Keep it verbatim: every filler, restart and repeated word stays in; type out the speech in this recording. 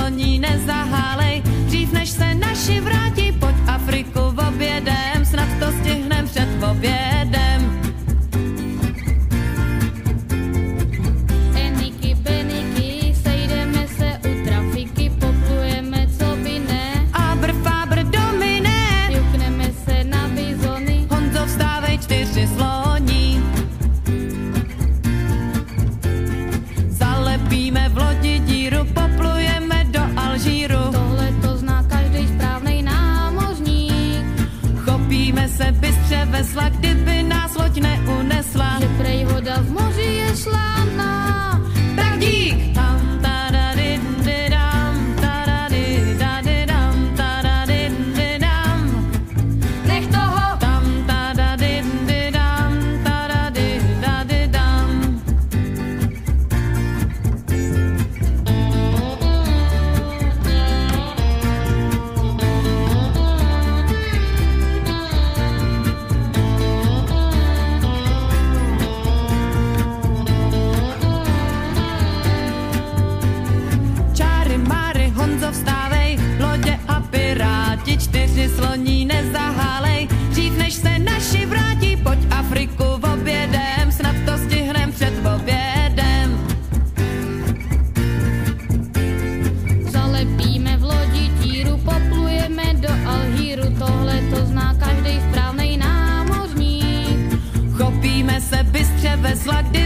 sloní nezahálej. Dřív než se naši vrátí, pojď Afriku objedem, snad to stihnem před obědem. Eniky, beniky, sejdeme se u trafiky, poplujeme, co by ne. Abr, fabr, domine, Jukneme se na bizony, Honzo, vstávej, čtyři sloní. Zalepíme v lodi díru, poplujeme do Alžíru. tohle to zná každý správnej námořník. Chopíme se bystře vesla, kdyby nás loď neunesla. Že prej voda v moři je šlána. Tak dík! Tam, tadadididam, tadadidadidam, tadadididam. Nech toho, Tam, tadadididam, tadadidadidam. Čáry, máry, Honzo, vstávej, lodě a piráti, čtyři sloní nezahálej. Dřív než se naši vrátí, pojď Afriku objedem, snad to stihnem před obědem. zalepíme v lodi díru, poplujeme do Alžíru. Tohle to zná každý správnej námořník. Chopíme se bystře vesla, kdy